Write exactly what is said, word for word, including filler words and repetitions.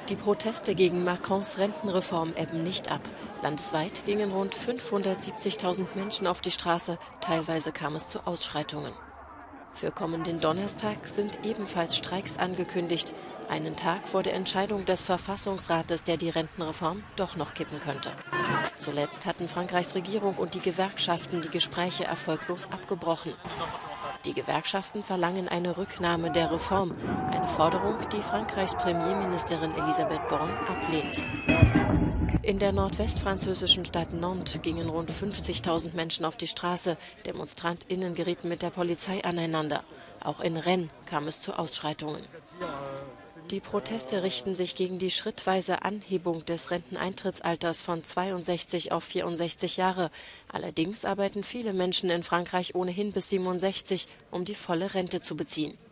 Die Proteste gegen Macrons Rentenreform ebben nicht ab. Landesweit gingen rund fünfhundertsiebzigtausend Menschen auf die Straße, teilweise kam es zu Ausschreitungen. Für kommenden Donnerstag sind ebenfalls Streiks angekündigt, einen Tag vor der Entscheidung des Verfassungsrates, der die Rentenreform doch noch kippen könnte. Zuletzt hatten Frankreichs Regierung und die Gewerkschaften die Gespräche erfolglos abgebrochen. Die Gewerkschaften verlangen eine Rücknahme der Reform, eine Forderung, die Frankreichs Premierministerin Elisabeth Borne ablehnt. In der nordwestfranzösischen Stadt Nantes gingen rund fünfzigtausend Menschen auf die Straße. DemonstrantInnen gerieten mit der Polizei aneinander. Auch in Rennes kam es zu Ausschreitungen. Die Proteste richten sich gegen die schrittweise Anhebung des Renteneintrittsalters von zweiundsechzig auf vierundsechzig Jahre. Allerdings arbeiten viele Menschen in Frankreich ohnehin bis siebenundsechzig, um die volle Rente zu beziehen.